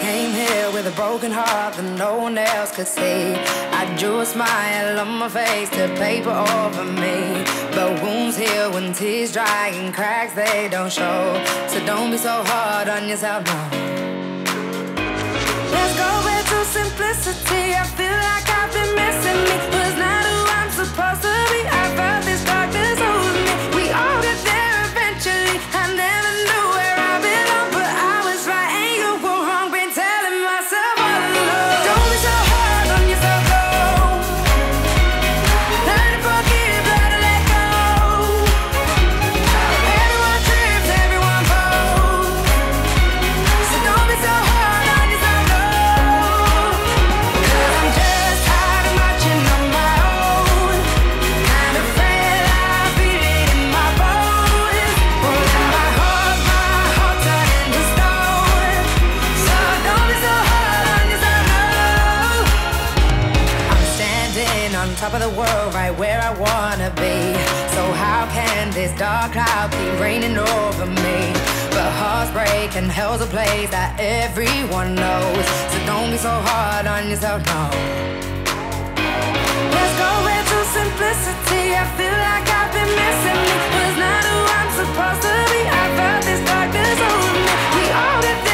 came here with a broken heart that no one else could see. I drew a smile on my face to paper over me, but wounds heal when tears dry and cracks they don't show. So don't be so hard on yourself, no. Let's go back to simplicity. I feel like I've been missing me. Was not who I'm supposed to be. I felt this darkness over me. We all get there eventually. I never knew where I belong, but I was right and you were wrong. Been telling myself all along. Don't be so hard on yourself, no. Learn to forgive, learn to let go. Everyone trips, everyone falls. So don't be so hard on yourself, no. 'Cause I'm just tired of marching on my own. Kind of afraid I feel it in my bones. Won't let my heart turn into stone. So don't be so hard on yourself, no. I'm standing on top of the world, right where I wanna be. So how can this dark cloud keep raining over me? But hearts break and hell's a place that everyone knows. So don't be so hard on yourself, no. Let's go back to simplicity. I feel like I've been missing me. Was not who I'm supposed to be. I felt this darkness over me. We all get